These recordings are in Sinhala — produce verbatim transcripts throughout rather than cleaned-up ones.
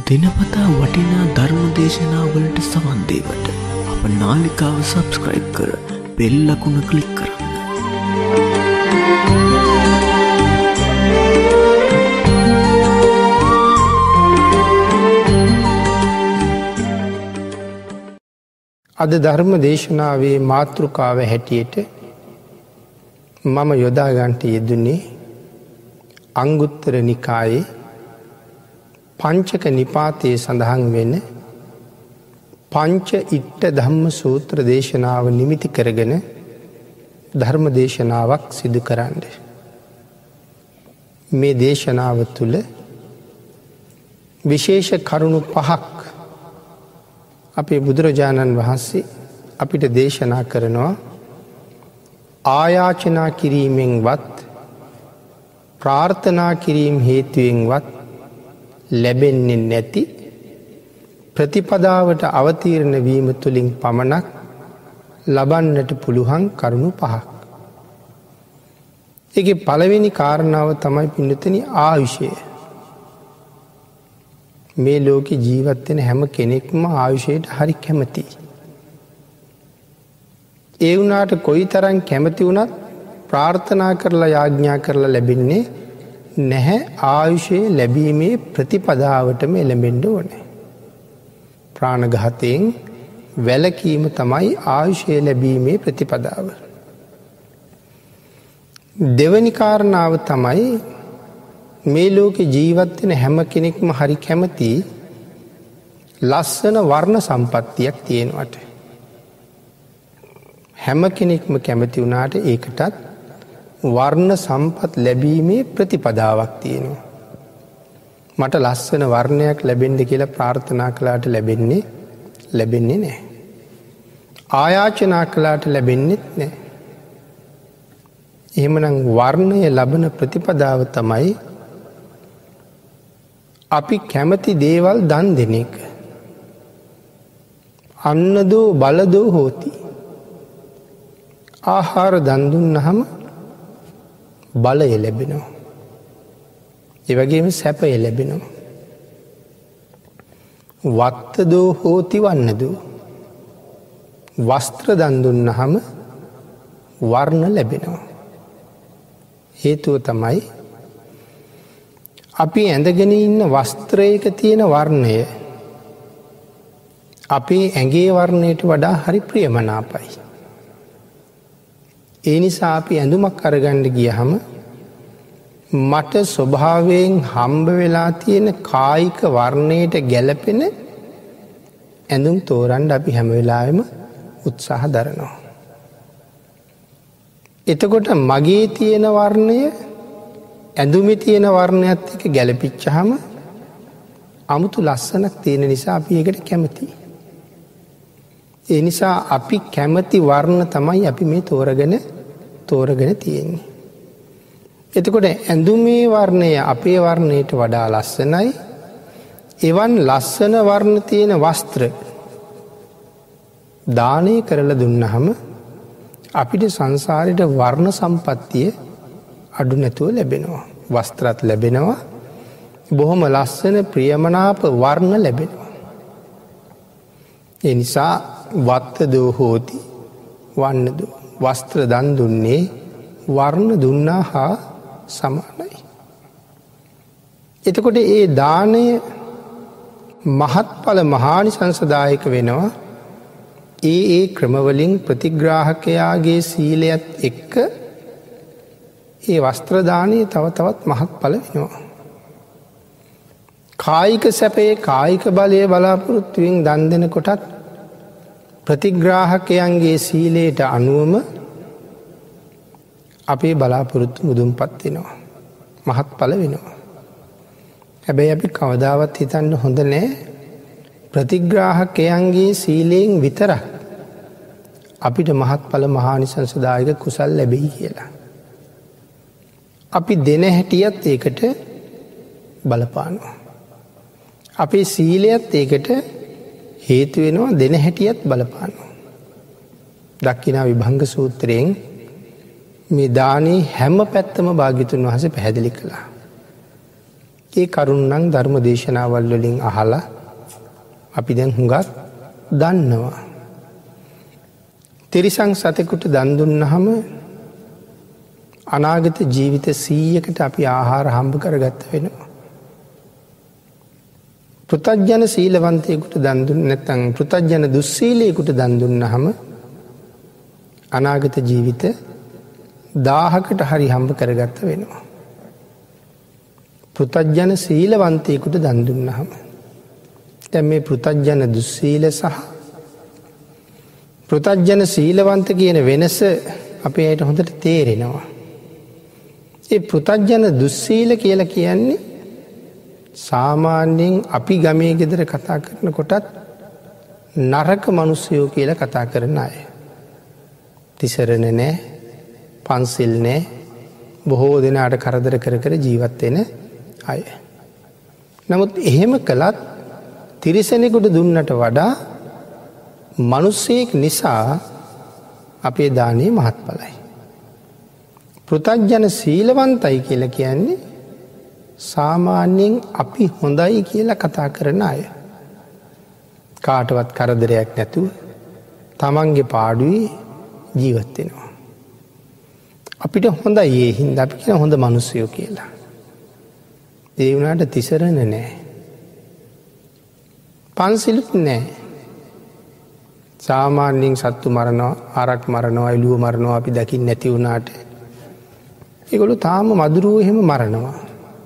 දිනපතා වටිනා ධර්ම දේශනාවලට සවන් දේවට අප නාලිකාව සබ්ස්ක්‍රයිබ් කර බෙල් ලකුණ ක්ලික් කරන්න. අද ධර්ම දේශනාවේ මාතෘකාව හැටියට මම යොදාගන්ට යෙදුනේ අංගුත්තර නිකායේ පංචක නිපාතයේ සඳහන් වෙන පංච ඉට්ට ධම්ම සූත්‍ර දේශනාව නිමිති කරගෙන ධර්ම දේශනාවක් සිදු කරන්න. මේ දේශනාව තුළ විශේෂ කරුණු පහක් අපේ බුදුරජාණන් වහන්සේ අපිට දේශනා කරනවා. ආයාචනා කිරීමෙන්වත් ප්‍රාර්ථනා කිරීම හේතුවෙන්වත් ලැබෙන්නේ නැති ප්‍රතිපදාවට අවතීරණ වීම තුළින් පමණක් ලබන්නට පුළුවන් කරුණු පහක්. ඒක පළවෙනි කාරණාව තමයි පින්නතන ආයුෂය. මේ ලෝකෙ ජීවත්වෙන හැම කෙනෙක්ම ආයුෂයට හරි කැමති. ඒ වුණාට කොයි තරන් කැමති වුණත් ප්‍රාර්ථනා කරලා යාඥා කරලා ලැබෙන්නේ නැහැ. ආයුෂයේ ලැබීමේ ප්‍රතිපදාවටම එළඹෙන්ඩ ඕනේ. ප්‍රාණඝාතයෙන් වැළකීම තමයි ආයුෂයේ ලැබීමේ ප්‍රතිපදාව. දෙවැනි කාරණාව තමයි මේ ලෝකෙ ජීවත්වෙන හැම කෙනෙක්ම හරි කැමති ලස්සන වර්ණ සම්පත්තියක් තියෙනවට. හැම කෙනෙක්ම කැමති වුණාට ඒකටත් වර්ණ සම්පත් ලැබීමේ ප්‍රතිපදාවක් තියෙනවා. මට ලස්සන වර්ණයක් ලැබෙන්ඩ කියලා ප්‍රාර්ථනා කළාට ලැබෙන්නේ ලැබෙන්නේ නෑ. ආයාචනා කළාට ලැබෙන්නෙත් නෑ. එහෙමනම් වර්ණය ලබන ප්‍රතිපදාව තමයි අපි කැමති දේවල් දන් දෙන එක. අන්නදෝ බලදෝ හෝති. ආහාර දන්දුන්නහම බලය ලැබෙනවා. ඒවගේම සැපය ලැබෙනවා. වත්තදෝ හෝති වන්නදෝ. වස්ත්‍ර දන්දුන්නහම වර්ණ ලැබෙනවා. හේතුව තමයි අපි ඇඳගෙන ඉන්න වස්ත්‍රයක තියෙන වර්ණය අපේ ඇගේ වර්ණයට වඩා හරි ප්‍රියමනාපයි. ඒ නිසා අපි ඇඳුමක් අරගණ්ඩ ගියහම මට ස්වභාවයෙන් හම්බ වෙලා තියෙන කායික වර්ණයට ගැලපෙන ඇඳුම් තෝරන්ඩ අපි හැම වෙලාවෙම උත්සාහ දරනවා. එතකොට මගේ තියෙන වර්ණය ඇඳුමි තියෙන වර්ණයත් එක ගැලපිච්චහම අමුතු ලස්සනක් තියෙන නිසා අපි ඒකට කැමති. ඒ නිසා අපි කැමති වර්ණ තමයි අපි මේ තෝරගෙන තෝරගෙන තියෙන්නේ. එතකොට ඇඳුමේ වර්ණය අපේ වර්ණයට වඩා ලස්සනයි. එවන් ලස්සන වර්ණ තියෙන වස්ත්‍ර දානය කරල දුන්නහම අපිට සංසාරයට වර්ණ සම්පත්තිය අඩු නැතුව ලැබෙනවා. වස්ත්‍රත් ලැබෙනවා. බොහොම ලස්සන ප්‍රියමනාප වර්ණ ලැබෙනවා. ඒ නිසා වත්තදෝ හෝති වන්නදෝ. වස්ත්‍ර දන් දුන්නේ වර්ණ දුන්නා හා සමානයි. එතකොට ඒ දානය මහත්ඵල මහානිසංසදායක වෙනවා. ඒ ඒ ක්‍රමවලින් ප්‍රතිග්‍රාහකයාගේ සීලයත් එක්ක ඒ වස්ත්‍රදානය තව තවත් මහත්ඵල වෙනවා. කායික සැපේ කායික බලය බලාපොරොත්තුවෙන් දන් දෙන කොටත් ප්‍රතිග්‍රාහකයන්ගේ සීලයට අනුවම අපේ බලාපොරොත්තු මුදුන්පත් වෙනවා. මහත්ඵල වෙනවා. හැබැයි අපි කවදාවත් හිතන්න හොඳ නෑ ප්‍රතිග්‍රාහකයන්ගේ සීලයෙන් විතරක් අපිට මහත්ඵල මහානිසංසදායක කුසල් ලැබෙයි කියලා. අපි දෙන හැටියත් ඒකට බලපානවා. අපේ සීලයත් ඒකට හේතුවෙනවා දෙන හැටියත් බලපානවා. දක්කිනා විභංග සූත්‍රයෙන් මේ දානයේ හැම පැත්තම භාග්‍යතුන් වහන්සේ පැහැදිලි කළා. ඒ කරුණනම් ධර්ම දේශනාවල් වලින් අහලා අපි දැන් හුඟක් දන්නවා. තිරිසන් සතෙකුට දන් දුන්නාම අනාගත ජීවිත සීයකට අපි ආහාර හම්බ කරගත්ත වෙනවා. පෘථග්ජන සීලවන්තයෙකුට දන් දුන්නේ නැත්නම් පෘථග්ජන දුස්සීලයෙකුට දන් දුන්නාම අනාගත ජීවිත දහයකට හරි හම්බ කරගත්ත වෙනවා. පෘථග්ජන සීලවන්තයෙකුට දන් දුන්නාම දැන් මේ පෘථග්ජන දුස්සීල සහ පෘථග්ජන සීලවන්ත කියන වෙනස අපේ අයට හොඳට තේරෙනවා. ඒ පෘථග්ජන දුස්සීල කියලා කියන්නේ සාමාන්‍යයෙන් අපි ගමේ ගෙදර කතා කරනකොටත් නරක මිනිස්සුયો කියලා කතා කරන අය. තිසරණ නැහැ, පන්සිල් නැහැ, බොහෝ දෙනාට කරදර කර කර ජීවත් වෙන අය. නමුත් එහෙම කළත් තිරිසනෙකුට දුන්නට වඩා මිනිස්සෙක් නිසා අපේ දානේ මහත්ඵලයි. පෘථග්ජන සීලවන්තයි කියලා කියන්නේ සාමාන්‍යයෙන් අපි හොඳයි කියලා කතා කරන අය. කාටවත් කරදරයක් නැතුව තමන්ගේ පාඩුවේ ජීවත් වෙනවා. අපිට හොඳයි ඒ හින්දා අපි කියන හොඳ මිනිස්සුયો කියලා. ඒ වුණාට තිසරණ නැහැ. පන්සිලුත් නැහැ. සාමාන්‍යයෙන් සත්තු මරනවා, හරක් මරනවා, එළුව මරනවා අපි දකින්න නැති වුණාට ඒගොල්ලෝ තාම මදුරුවෝ එහෙම මරනවා.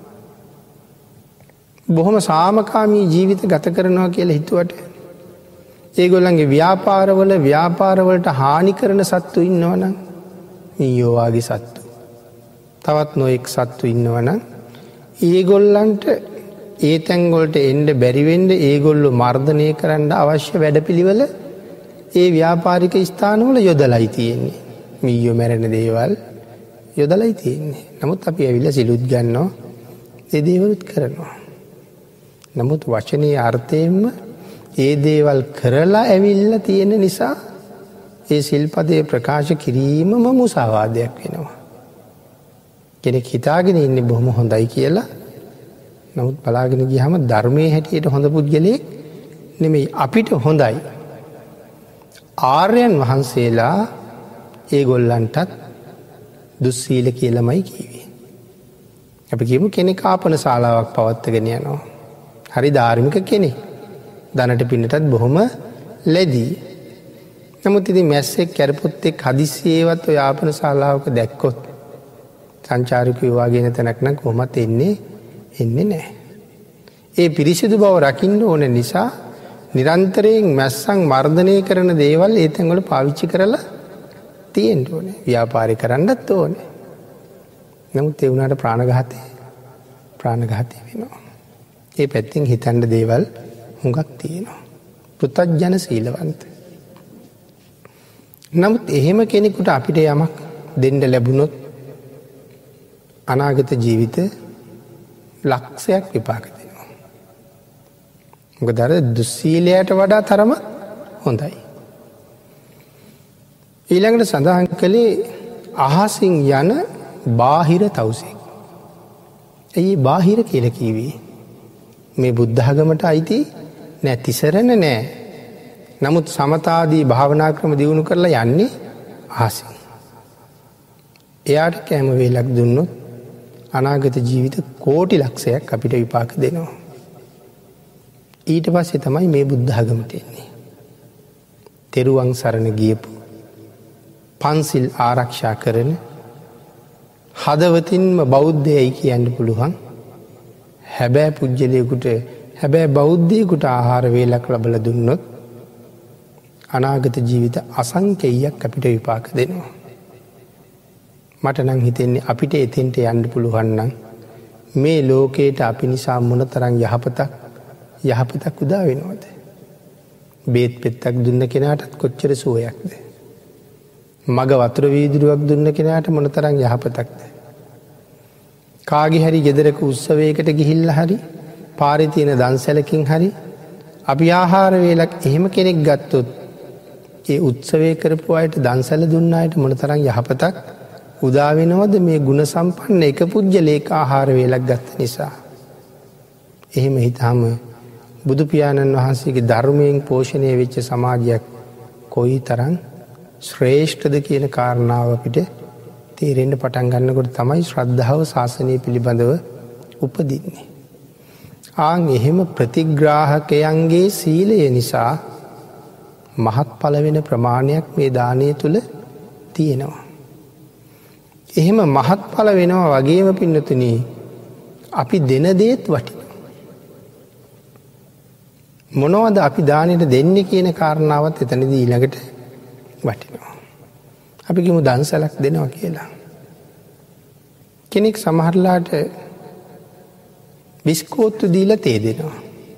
බොහොම සාමකාමී ජීවිත ගත කරනවා කියලා හිතුවට ඒගොල්ලන්ගේ ව්‍යාපාරවල ව්‍යාපාරවලට හානි කරන සත්තු ඉන්නවනම් ඊයෝ වාගේ සත්තු තවත් නොඑක් සත්තු ඉන්නවනම් ඒගොල්ලන්ට ඒ තැන් වලට එන්න බැරි වෙන්න ඒගොල්ලෝ මර්ධනය කරන්න අවශ්‍ය වැඩපිළිවෙල ඒ ව්‍යාපාරික ස්ථානවල යොදලායි තියෙන්නේ. මීයෝ මැරෙන දේවල් යොදලායි තියෙන්නේ. නමුත් අපි ඇවිල්ලා සිලුත් ගන්නවා, ඒ දේවලුත් කරනවා. නමුත් වචනේ අර්ථයෙන්ම ඒ දේවල් කරලා ඇවිල්ලා තියෙන නිසා ඒ සිල්පදේ ප්‍රකාශ කිරීමම මුසාවාදයක් වෙනවා. කෙනෙක් හිතාගෙන ඉන්නේ බොහොම හොඳයි කියලා. නමුත් බලාගෙන ගියාම ධර්මයේ හැටියට හොඳ පුද්ගලයෙක් නෙමෙයි. අපිට හොඳයි. ආර්යයන් වහන්සේලා ඒගොල්ලන්ටත් දුස්සීල කියලාමයි කිව්වේ. අපි කියමු කෙනෙක් ආපන ශාලාවක් පවත්වාගෙන යනවා. හරි ධාර්මික කෙනෙක්. දනට පින්නටත් බොහොම ලැබී. නමුත් ඉතින් මැස්සෙක් කැරපොත් එක්ක හදිස්සියේවත් ඔය ආපන ශාලාවක දැක්කොත් සංචාරකයෝ වාගේ නැ තැනක් නම් කොහොමත් එන්නේ එන්නේ නැහැ. ඒ පිරිසිදු බව රකින්න ඕන නිසා නිරන්තරයෙන් මැස්සන් මර්ධනය කරන දේවල් ඒ තැන්වල පාවිච්චි කරලා තියෙන්න ඕනේ. ව්‍යාපාරය කරන්නත් ඕනේ. නමුත් ඒ වුණාට ප්‍රාණඝාතය ප්‍රාණඝාතය වෙනවා. ඒ පැත්තෙන් හිතන්න දේවල් හුඟක් තියෙනවා. පෘථග්ජන සීලවන්ත. නමුත් එහෙම කෙනෙකුට අපිට යමක් දෙන්න ලැබුණොත් අනාගත ජීවිත ලක්ෂයක් විපාක දෙනවා. මොකද අර දුස්සීලයට වඩා තරම හොඳයි. ඊළඟට සඳහන් කළේ අහසින් යන බාහිර තවුසෙක්. ඇයි බාහිර කියලා කිව්වේ? මේ බුද්ධ ආගමට අයිති නෑ, තිසරණ නෑ. නමුත් සමතාදී භාවනා ක්‍රම දියුණු කරලා යන්නේ අහසින්. එයාට කැම වේලක් දුන්නොත් අනාගත ජීවිත කෝටි ලක්ෂයක් අපිට විපාක දෙනවා. ඊට පස්සේ තමයි මේ බුද්ධ ආගමට එන්නේ. තෙරුවන් සරණ ගියපු, පන්සිල් ආරක්ෂා කරන, හදවතින්ම බෞද්ධයයි කියන්න පුළුවන් හැබැයි පුජ්‍යලයකුට හැබැයි බෞද්ධයෙකුට ආහාර වේලක් ලබලා දුන්නොත් අනාගත ජීවිත අසංකේයයක් අපිට විපාක දෙනවා. මට නම් හිතෙන්නේ අපිට එතෙන්ට යන්න පුළුවන් නම් මේ ලෝකේට අපි නිසා මොනතරම් යහපතක් යහපතක් උදා වෙනවද? බේත් පෙත්තක් දුන්න කෙනාටත් කොච්චර සුවයක්ද? මග වතුර වීදුරුවක් දුන්න කෙනාට මොනතරම් යහපතක්ද? කාගේ හරි ගෙදරක උත්සවයකට ගිහිල්ලා හරි පාරේ තියෙන දන්සැලකින් හරි අපි ආහාර වේලක් එහෙම කෙනෙක් ගත්තොත් ඒ උත්සවය කරපු අයට දන්සැල දුන්න අයට මොනතරම් යහපතක් උදා වෙනවද මේ ගුණ සම්පන්න එක පුජ්‍යලයක ආහාර වේලක් ගත්ත නිසා? එහෙම හිතාම බුදු පියාණන් වහන්සේගේ ධර්මයෙන් පෝෂණය වෙච්ච සමාජයක් කොයි තරම් ශ්‍රේෂ්ඨද කියන කාරණාව අපිට තේරෙන්න පටන් ගන්නකොට තමයි ශ්‍රද්ධාව ශාසනය පිළිබඳව උපදින්නේ. ආන් එහෙම ප්‍රතිග්‍රාහකයන්ගේ සීලය නිසා මහත්ඵල වෙන ප්‍රමාණයක් මේ දානය තුල තියෙනවා. එහෙම මහත්ඵල වෙනවා වගේම පින්නතුනි අපි දෙන දේත් වටිනවා. මොනවද අපි දානෙට දෙන්නේ කියන කාරණාවත් එතනදී ඊළඟට වටිනවා. අපි කිමු දන්සලක් දෙනවා කියලා. කෙනෙක් සමහරලාට බිස්කෝත්තු දීලා තේ දෙනවා.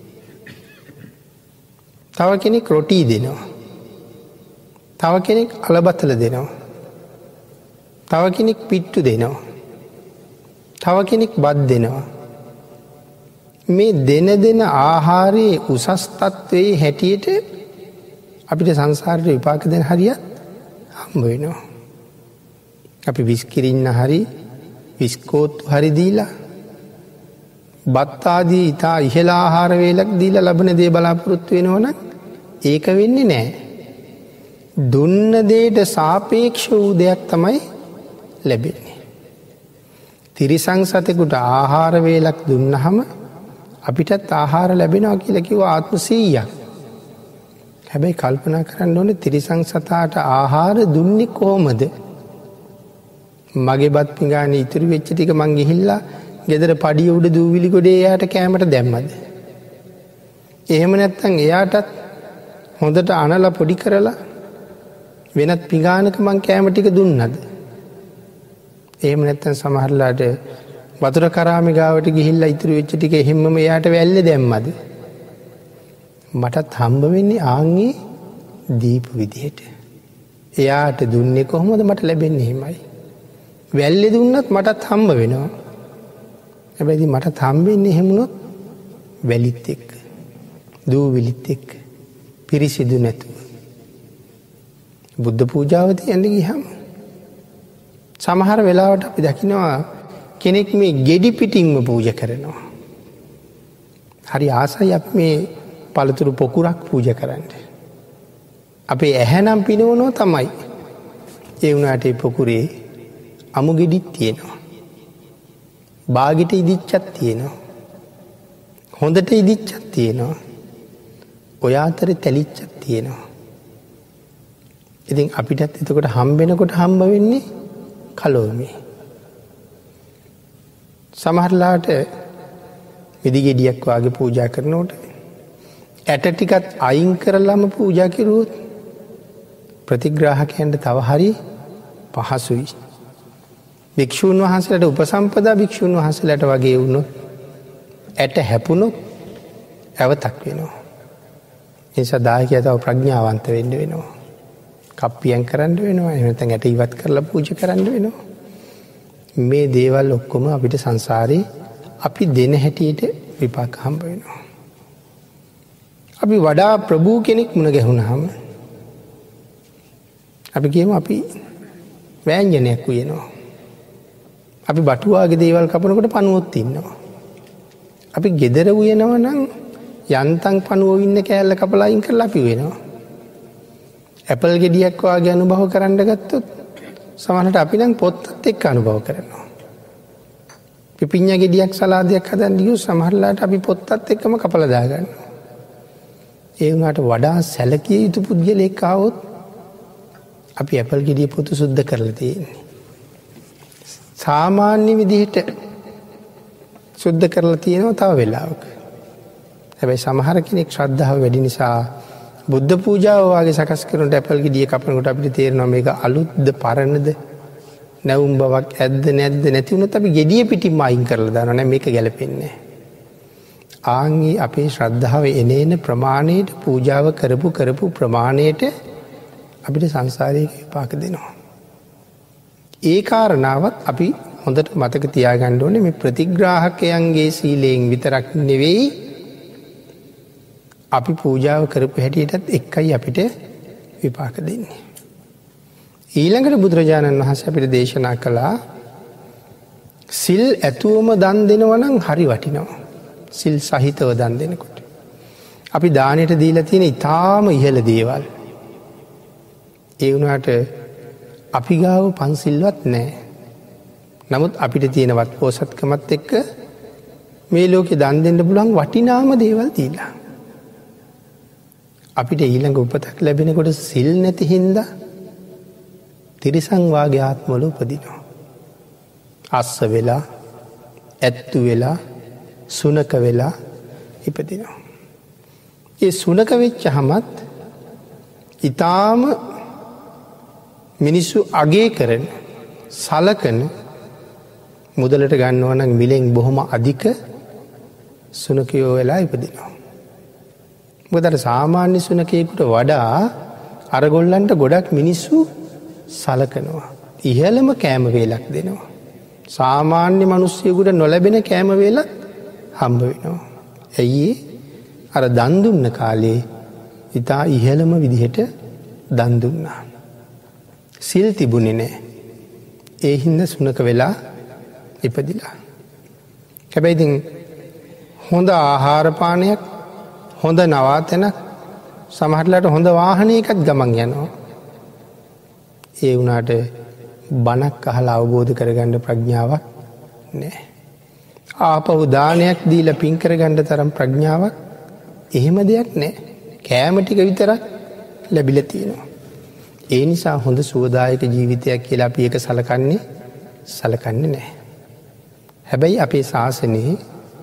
තව කෙනෙක් රොටි දෙනවා. තව කෙනෙක් අලබතල දෙනවා. තව කෙනෙක් පිට්ටු දෙනවා. තව කෙනෙක් බත් දෙනවා. මේ දෙන දෙන ආහාරයේ උසස් තත්වයේ හැටියට අපිට සංසාරේ විපාක දෙන හරියක් හම්බ වෙනවා. අපි විස්කිරින්න හරි විස්කෝත්තු හරි දීලා බත් ආදී ඉතා ඉහළ ආහාර වේලක් දීලා ලබන දේ බලාපොරොත්තු වෙනවනම් ඒක වෙන්නේ නැහැ. දුන්න දෙයට සාපේක්ෂ වූ දෙයක් තමයි ලැබෙන්නේ. තිරිසන් සතෙකුට ආහාර වේලක් දුන්නහම අපිටත් ආහාර ලැබෙනවා කියලා කිව්වා ආත්ම සීයක්. හැබැයි කල්පනා කරන්න ඕනේ තිරිසන් සතාට ආහාර දුන්නේ කොහොමද? මගේ බත් පිඟානේ ඉතුරු වෙච්ච ටික මං ගිහිල්ලා ගෙදර පඩිය උඩ දූවිලි ගොඩේ එයාට කැමරට දැම්මද? එහෙම නැත්නම් එයාටත් හොඳට අනලා පොඩි කරලා වෙනත් පිඟානක මං කැම ටික දුන්නද? එහෙම නැත්නම් සමහරලාට වතුර කරාමේ ගාවට ගිහිල්ලා ඉතුරු වෙච්ච ටික එහෙම්මම එයාට වැල්ලේ දැම්මද? මටත් හම්බ වෙන්නේ ආන්ගේ දීපු විදිහට. එයාට දුන්නේ කොහොමද මට ලැබෙන්නේ එහෙමයි. වැල්ලේ දුන්නත් මටත් හම්බ වෙනවා. හැබැයි මටත් හම්බෙන්නේ එහෙමුණොත් වැලිත් එක්ක. දූවිලිත් එක්ක. පිරිසිදු නැතුව. බුද්ධ පූජාව තියන්න ගියහම සමහර වෙලාවට අපි දකිනවා කෙනෙක් මේ ගෙඩි පිටින්ම පූජා කරනවා. හරි ආසයි අපි මේ පළතුරු පොකුරක් පූජා කරන්න. අපේ ඇහැනම් පිනවනවා තමයි. ඒ වුණාට ඒ පොකුරේ අමු ගෙඩිත් තියෙනවා. බාගෙට ඉදිච්චක් තියෙනවා. හොඳට ඉදිච්චක් තියෙනවා. ඔය අතරේ තැලිච්චක් තියෙනවා. ඉතින් අපිටත් එතකොට හම්බෙනකොට හම්බ වෙන්නේ කලෝමේ. සමහරලාට විදි ගෙඩියක් වාගේ පූජා කරනකොට ඇට ටිකත් අයින් කරලාම පූජා කෙරුවොත් ප්‍රතිග්‍රාහකයන්ට තව හරි පහසුයි. භික්ෂූන් වහන්සේලාට උපසම්පදා භික්ෂූන් වහන්සේලාට වගේ වුණොත් ඇට හැපුණොත් ඇවතක් වෙනවා. ඒ නිසා දායකයා තව ප්‍රඥාවන්ත වෙන්න වෙනවා. කප්පියම් කරන්න වෙනවා. එහෙම නැත්නම් ඇට ඉවත් කරලා පූජා කරන්න වෙනවා. මේ දේවල් ඔක්කොම අපිට සංසාරේ අපි දෙන හැටියට විපාක හම්බ වෙනවා. අපි වඩා ප්‍රභූ කෙනෙක් මුණ ගැහුණාම අපි කියමු අපි වෑංජනයක් උයනවා. අපි බටුවාගේ දේවල් කපනකොට පණුවොත් ඉන්නවා. අපි ගෙදර උයනවා නම් යන්තම් පණුවෝ ඉන්න කෑල්ල කපලා අයින් කරලා අපි උයනවා. ඇපල් ගෙඩියක් වාගේ අනුභව කරන්න ගත්තොත් සමහරට අපි නම් පොත්තත් එක්ක අනුභව කරනවා. පිපිඤ්ඤා ගෙඩියක් සලාදයක් හදන්න ගියොත් සමහරලාට අපි පොත්තත් එක්කම කපලා දාගන්නවා. ඒ වුණාට වඩා සැලකිය යුතු පුද්ගලෙක් ආවොත් අපි ඇපල් ගෙඩිය පොතු සුද්ධ කරලා තියෙන්නේ. සාමාන්‍ය විදිහට සුද්ධ කරලා තියෙනවා තව වෙලාවක. හැබැයි සමහර කෙනෙක් ශ්‍රද්ධාව වැඩි නිසා බුද්ධ පූජාව වගේ සකස් කරනකොට ඇපල් ගෙඩිය කපනකොට අපිට තේරෙනවා මේක අලුත්ද පරණද නැවුම් බවක් ඇද්ද නැද්ද නැති වුණොත් අපි ගෙඩිය පිටින්ම අයින් කරලා දානවා. නෑ මේක ගැලපෙන්නේ නැහැ. ආන්ගේ අපේ ශ්‍රද්ධාව එනේන ප්‍රමාණයට පූජාව කරපු කරපු ප්‍රමාණයට අපිට සංසාරයේ විපාක දෙනවා. ඒ කාරණාවත් අපි හොඳට මතක තියාගන්න ඕනේ. මේ ප්‍රතිග්‍රාහකයන්ගේ සීලයෙන් විතරක් නෙවෙයි අපි පූජාව කරපු හැටියටත් එක්කයි අපිට විපාක දෙන්නේ. ඊළඟට බුදුරජාණන් වහන්සේ අපිට දේශනා කළා සිල් ඇතුවම දන් දෙනවා නම් හරි වටිනවා. සිල් සහිතව දන් දෙනකොට. අපි දානයට දීලා තියෙන ඉතාම ඉහළ දේවල්. ඒ වුණාට අපි ගාව පන්සිල්වත් නෑ. නමුත් අපිට තියෙනවත් පෝසත්කමත් එක්ක මේ ලෝකෙ දන් දෙන්න පුළුවන් වටිනාම දේවල් දීලා. අපිට ඊළඟ උපතක් ලැබෙනකොට සිල් නැති හින්දා තිරිසන් වාගේ ආත්මවල උපදිනවා. අස්ස වෙලා, ඇත්තු වෙලා, සුනක වෙලා ඉපදිනවා. ඒ සුනක වෙච්චහමත් ඊටාම මිනිස්සු අගේ කරන, සලකන, මුදලට ගන්නවා නම් මිලෙන් බොහොම අධික සුනකයෝ වෙලා ඉපදිනවා. මොකද අර සාමාන්‍ය සුනකයෙකුට වඩා අරගොල්ලන්ට ගොඩක් මිනිස්සු සලකනවා. ඉහළම කෑම වේලක් දෙනවා. සාමාන්‍ය මිනිස්සුයෙකුට නොලැබෙන කෑම වේලක් හම්බ වෙනවා. ඇයි අර දන් දුන්න කාලේ ඉතා ඉහළම විදිහට දන් දුන්නා. සිල් තිබුණේ නැහැ. ඒ හින්දා සුනක වෙලා ඉපදිලා. හැබැයි ඉතින් හොඳ ආහාර පානයක්, හොඳ නවාතැනක්, සමහරట్లాට හොඳ වාහනයකත් ගමන් යනවා. ඒ වුණාට බණක් අහලා අවබෝධ කරගන්න ප්‍රඥාවක් නැහැ. ආපහු දානයක් දීලා පින් කරගන්න තරම් ප්‍රඥාවක් එහෙම දෙයක් නැහැ. කෑම ටික විතරක් ලැබිලා තියෙනවා. ඒ නිසා හොඳ සුවදායක ජීවිතයක් කියලා අපි ඒක සලකන්නේ සලකන්නේ නැහැ. හැබැයි අපේ ශාසනයේ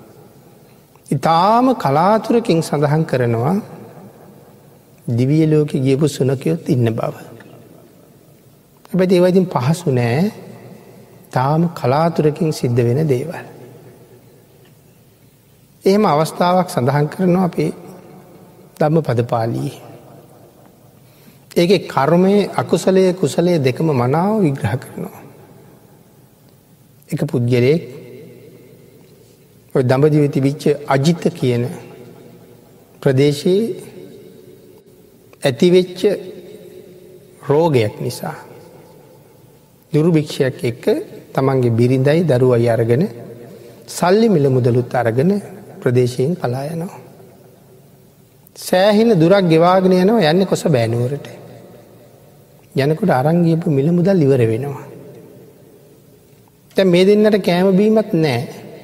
ඊටාම කලාතුරකින් සඳහන් කරනවා දිව්‍ය ලෝකෙ ගියපු සුනකයොත් ඉන්න බව. හැබැයි ඒවා ඉතින් පහසු නෑ. තාම කලාතුරකින් සිද්ධ වෙන දේවල්. එහෙම අවස්ථාවක් සඳහන් කරනවා අපේ ධම්මපද පාළියේ. ඒකේ කර්මයේ අකුසලයේ කුසලයේ දෙකම මනාව විග්‍රහ කරනවා. එක පුද්ගලයෙක් ඔය දඹදිවේ තිබිච්ච අජිත කියන ප්‍රදේශයේ ඇතිවෙච්ච රෝගයක් නිසා දුර්භික්ෂයක් එක්ක තමන්ගේ බිරිඳයි දරුවයි අරගෙන සල්ලි මිල මුදලුත් අරගෙන ප්‍රදේශයෙන් පලා යනවා. සෑහෙන දුරක් ගෙවාගෙන යනවා යන්නේ කොසබෑ නුවරට. යනකොට අරන් ගියපු මිල මුදල් ඉවර වෙනවා. දැන් මේ දෙන්නට කෑම බීමත් නැහැ.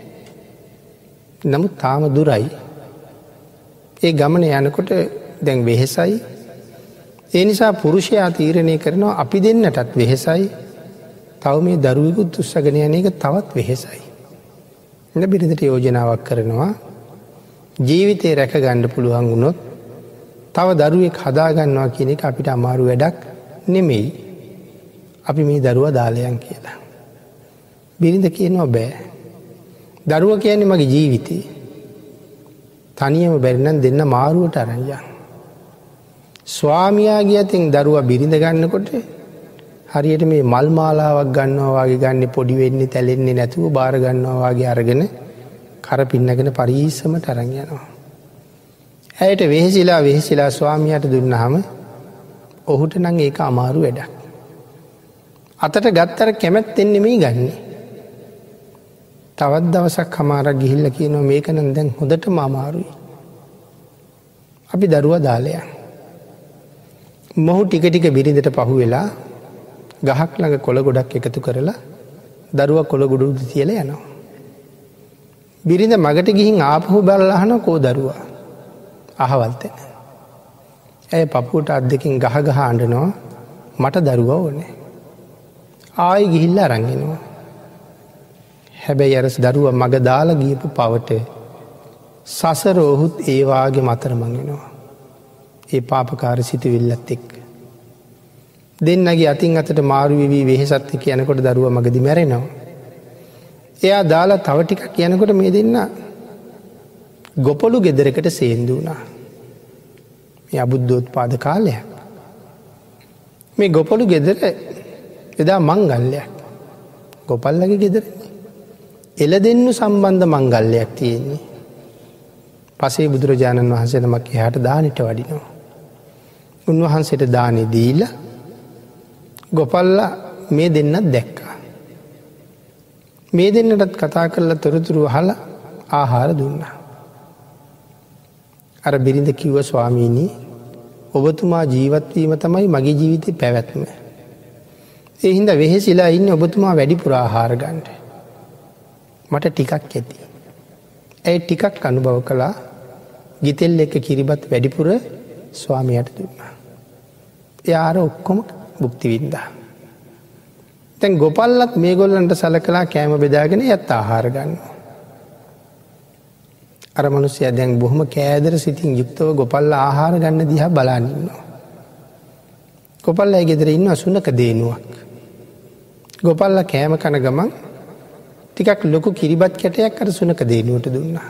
නමුත් තාම දුරයි. ඒ ගමන යනකොට දැන් වෙහෙසයි. ඒ නිසා පුරුෂයා තීරණය කරනවා අපි දෙන්නටත් වෙහෙසයි. තව මේ දරුවෙකුත් උස්සගෙන යන එක තවත් වෙහෙසයි. ඉතින් බිරිඳට යෝජනාවක් කරනවා ජීවිතේ රැක ගන්න පුළුවන් වුණොත් තව දරුවෙක් හදා ගන්නවා කියන එක අපිට අමාරු වැඩක් නෙමෙයි. අපි මේ දරුවා දාලා යන් කියලා. බිරිඳ කියනවා බෑ. දරුවා කියන්නේ මගේ ජීවිතේ. තනියම බැරි නම් දෙන්න මාරුවට අරන් යන්න. ස්වාමියාගේ අතින් දරුවා බිරිඳ ගන්නකොට හරියට මේ මල් මාලාවක් ගන්නවා වගේ ගන්න පොඩි වෙන්නේ තැලෙන්නේ නැතුව බාර ගන්නවා වගේ අරගෙන කර පින්නගෙන පරිස්සමට අරන් යනවා. ඇයට වෙහෙසිලා වෙහෙසිලා ස්වාමියාට දුන්නාම ඔහුට නම් ඒක අමාරු වැඩක්. අතට ගත්තර කැමැත්තෙන් නෙමෙයි ගන්නෙ. තවත් දවසක් හමාරක් ගිහිල්ලා කියනවා මේක නම් දැන් හොඳටම අමාරුයි. අපි දරුවා දාලා යන්න. මොහු ටික ටික බිරිඳට පහු වෙලා ගහක් ළඟ කොළ ගොඩක් එකතු කරලා දරුවා කොළ ගොඩ උඩ තියලා යනවා. බිරිඳ මගට ගිහින් ආපහු බලලා අහනවා කෝ දරුවා? අහවල් තැන. ඇය පපුවට අත් දෙකෙන් ගහ ගහ අඬනවා මට දරුවා ඕනේ. ආයි ගිහිල්ලා අරන් එනවා. හැබැයි අර දරුවා මග දාලා ගියපු පවට සසර ඔහුත් ඒ වාගේ මතරමං වෙනවා. ඒ පාපකාර සිතුවිල්ලත් එක්ක. දෙන්නගේ අතින් අතට මාරු වෙවි වෙහෙසත් එක්ක යනකොට දරුවා මගදී මැරෙනවා. එයා දාලා තව ටිකක් යනකොට මේ දෙන්න ගොපළු ගෙදරකට සේන්දු වුණා. මේ අබුද්ධෝත්පාද කාලයක්. මේ ගොපළු ගෙදර එදා මංගල්‍යයක්. ගොපල්ලගේ ගෙදර එළදෙන්නු සම්බන්ධ මංගල්‍යයක් තියෙන්නේ. පසේ බුදුරජාණන් වහන්සේ නමක් එහාට දානෙට වඩිනවා. උන්වහන්සේට දානෙ දීලා ගොපල්ලා මේ දෙන්නත් දැක්කා. මේ දෙන්නටත් කතා කරලා තොරතුරු අහලා ආහාර දුන්නා. අර බිරිඳ කිව්ව ස්වාමීනි ඔබතුමා ජීවත් වීම තමයි මගේ ජීවිතේ පැවැත්ම. ඒ හින්දා වෙහෙසිලා ඉන්නේ ඔබතුමා වැඩිපුර ආහාර ගන්න. මට ටිකක් ඇති. ඒ ටිකක් අනුභව කළා. ගිතෙල් එක කිරිබත් වැඩිපුර ස්වාමියාට දුන්නා. එයා අර ඔක්කොම භුක්ති විඳා. දැන් ගොපල්ලත් මේගොල්ලන්ට සලකලා කෑම බෙදාගෙන යත් ආහාර ගන්නවා. අර මිනිස්සයා දැන් බොහොම කෑදර සිතින් යුක්තව ගොපල්ලා ආහාර ගන්න දිහා බලන් ඉන්නවා. ගොපල්ලා ගෙදර ඉන්නවා සුනක දේනුවක්. ගොපල්ලා කෑම කන ගමන් ටිකක් ලොකු කිරිබත් කැටයක් අර සුනක දේනුවට දුන්නා.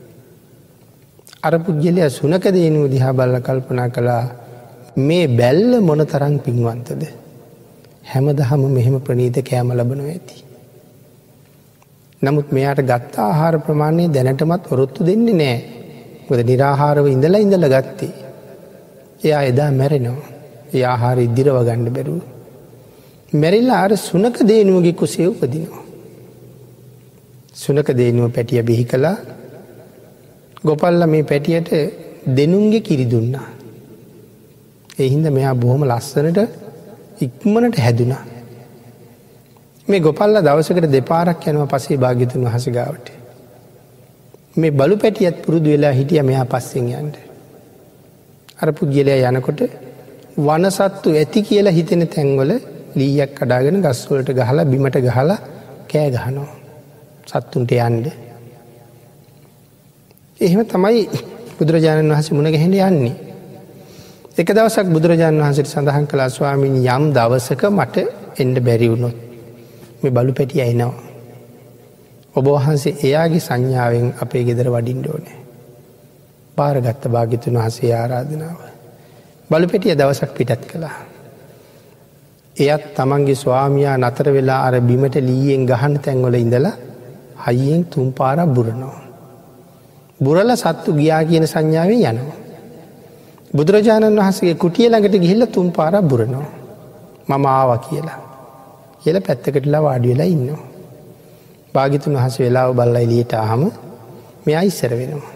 අර පුද්ගලයා සුනක දේනුව දිහා බලලා කල්පනා කළා මේ බැල්ල මොනතරම් පින්වන්තද? හැමදාම මෙහෙම ප්‍රණීත කෑම ලබනවා ඇති. නමුත් මෙයාට ගත්ත ආහාර ප්‍රමාණය දැනටමත් ඔරොත්තු දෙන්නේ නැහැ. මොකද निराහාරව ඉඳලා ඉඳලා ගත්තේ. එයා එදා මැරෙනවා. ඒ ආහාර ඉදිරව ගන්න බැරුව. මැරිලා අර සුනක දේනුවගේ කුසේ උපදිනවා. සුනක දේනුව පැටිය බිහි කළා. ගොපල්ලා මේ පැටියට දෙනුන්ගේ කිරි දුන්නා. ඒ හින්දා මෙයා බොහොම ලස්සනට ඉක්මනට හැදුනා. මේ ගොපල්ලා දවසකට දෙපාරක් යනවා පස්සේ භාග්‍යතුන් වහන්සේ ගාවට. මේ බලු පැටියත් පුරුදු වෙලා හිටියා මෙයා පස්සෙන් යන්න. අර පුද්ගලයා යනකොට වනසත්තු ඇති කියලා හිතෙන තැන්වල ලීයක් කඩාගෙන ගස් වලට ගහලා බිමට ගහලා කෑ ගහනවා. සත්තුන්ට යන්න. එහෙම තමයි බුදුරජාණන් වහන්සේ මුණ ගැහෙන්න යන්නේ. එක දවසක් බුදුරජාණන් වහන්සේට සඳහන් කළා ස්වාමීනි යම් දවසක මට එන්න බැරි වුණොත් මේ බලු පැටියා එනවා. ඔබ වහන්සේ එයාගේ සංඥාවෙන් අපේ ගෙදර වඩින්න ඕනේ. බාරගත්ත භාග්‍යතුන් වහන්සේ ආරාධනාව. බලු පැටියා දවසක් පිටත් කළා. එයත් තමන්ගේ ස්වාමියා නතර වෙලා අර බිමට ලීයෙන් ගහන තැන්වල ඉඳලා හයියෙන් තුන් පාරක් බුරනවා. බුරලා සත්තු ගියා කියන සංඥාවෙන් යනවා. බුදුරජාණන් වහන්සේගේ කුටිය ළඟට ගිහිල්ලා තුන් පාරක් බුරනවා. මම ආවා කියලා. කියලා පැත්තකටලා වාඩි වෙලා ඉන්නවා. භාග්‍යතුන් වහන්සේ වෙලාව බලලා එළියට ආවම මෙයා ඉස්සර වෙනවා.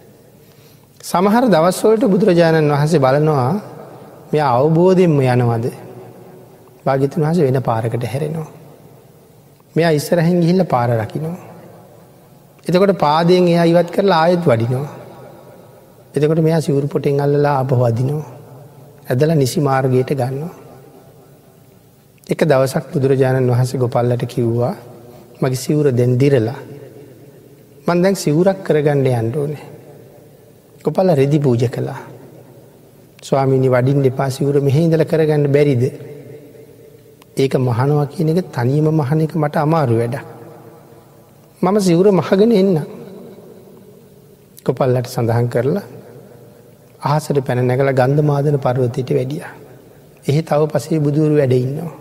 සමහර දවස්වලට බුදුරජාණන් වහන්සේ බලනවා මෙයා අවබෝධයෙන්ම යනවද? භාග්‍යතුන් වහන්සේ වෙන පාරකට හැරෙනවා. මෙයා ඉස්සරහින් ගිහිල්ලා පාර රකින්නවා. එතකොට පාදයෙන් එයා ඉවත් කරලා ආයෙත් වඩිනවා. එතකොට මෙයා සිවුරු පොටෙන් අල්ලලා ආපහු වදිනවා. ඇදලා නිසි මාර්ගයට ගන්නවා. එක දවසක් බුදුරජාණන් වහන්සේ ගොපල්ලට කිව්වා මගේ සිවුර දැන් දිරලා මම දැන් සිවුරක් කරගන්න යන්න ඕනේ. ගොපල්ලා රෙදි පූජා කළා. ස්වාමීනි වඩින්න එපා සිවුර මෙහෙ ඉඳලා කරගන්න බැරිද? ඒක මහනවා කියන එක තනියම මහන එක මට අමාරු වැඩක්. මම සිවුර මහගෙන එන්න. ගොපල්ලට සඳහන් කරලා අහසට පැන නැගලා ගන්ධමාදන පර්වතයට වැඩියා. එහි තව පස්සේ බුදුරු වැඩ ඉන්නවා.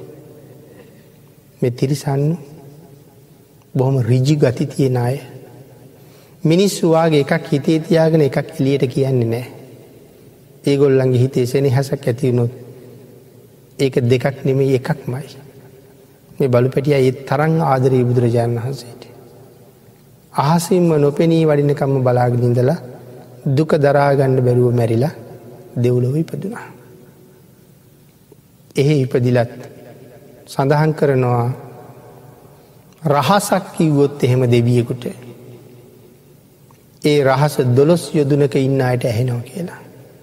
මේ තිරිසන්නු බොහොම ඍජු ගති තියෙන අය. මිනිස්සු වාගේ එකක් හිතේ තියාගෙන එකක් එළියට කියන්නේ නැහැ. ඒගොල්ලන්ගේ හිතේ සෙනෙහසක් ඇති වුණොත් ඒක දෙකක් නෙමෙයි එකක්මයි. මේ බලු පැටියා ඒ තරම් ආදරේ බුදුරජාණන් වහන්සේට. අහසින්ම නොපෙනී වඩිනකම්ම බලාගෙන ඉඳලා දුක දරා ගන්න බැරුව මැරිලා දෙව්ලොව ඉපදුනා. එහෙ ඉපදිලත් සඳහන් කරනවා රහසක් කිව්වොත් එහෙම දෙවියෙකුට ඒ රහස දොළොස් යොදුනක ඉන්න අයට ඇහෙනවා කියලා.